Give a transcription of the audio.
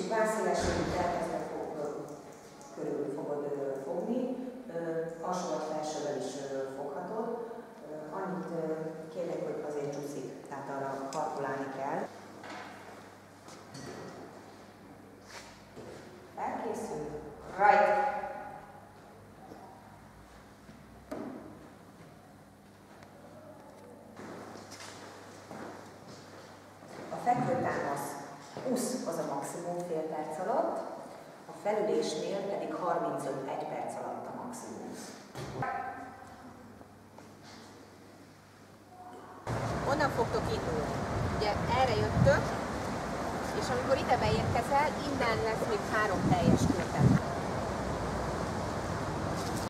kicsit válszélességű elkezdve körül fogod fogni, alsóval felsővel is foghatod. Annyit kérlek, hogy azért csúszik, tehát arra kalkulálni kell. Elkészül. Right! A fekvőtámasz 20 az a maximum fél perc alatt, a felülésnél pedig 35 1 perc alatt a maximum. Onnan fogtok indulni. Ugye erre jöttök, és amikor ide beérkezel, innen lesz még 3 teljes körben.